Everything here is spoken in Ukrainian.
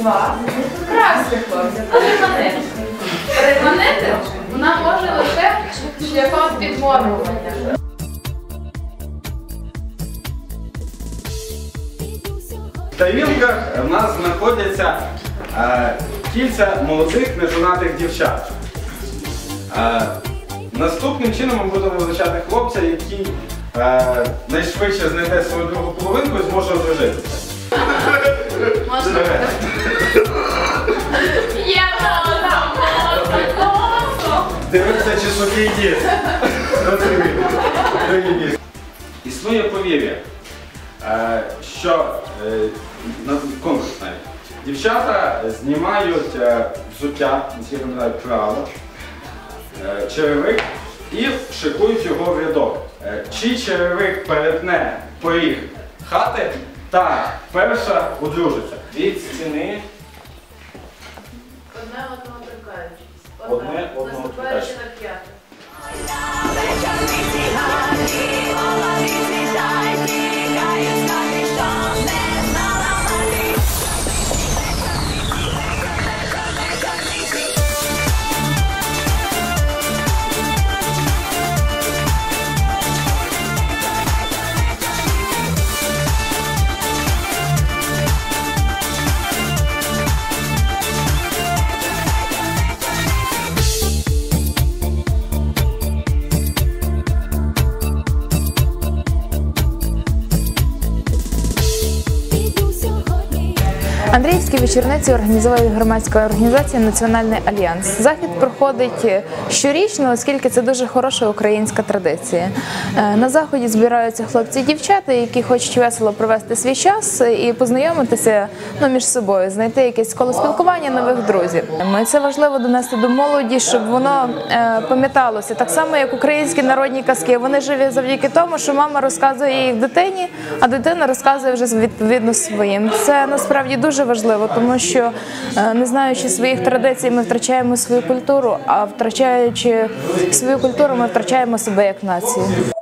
вас красти хлопця, переманити. Переманити вона може лише шляхом підморгування. В тарілках в нас знаходяться кільця молодих нежонатих дівчат. Наступним чином ми будемо визначати хлопця, який найшвидше знайде свою другу половинку і зможе одружитися. Можна? Є можна! Дивіться, чи сухий дід. Існує повір'я, що конкурс навіть. Дівчата знімають взуття, наскільки пам'ятаю, право, черевик і шикують його в рядок. Чий черевик перетне поріг хати, та перша одружиться. Від стіни Одне одного торкаючись. Одне одного Наступаючи торкаючись. на п'яте. Андріївські вечорниці організовує громадська організація «Національний альянс». Захід проходить щорічно, оскільки це дуже хороша українська традиція. На заході збираються хлопці і дівчата, які хочуть весело провести свій час і познайомитися між собою, знайти якесь коло спілкування, нових друзів. Це важливо донести до молоді, щоб воно пам'яталося. Так само, як українські народні казки. Вони живі завдяки тому, що мама розказує їх дитині, а дитина розказує вже відповідно своїм. Це насправді дуже важливо, тому що, не знаючи своїх традицій, ми втрачаємо свою культуру, а втрачаючи свою культуру, ми втрачаємо себе як націю.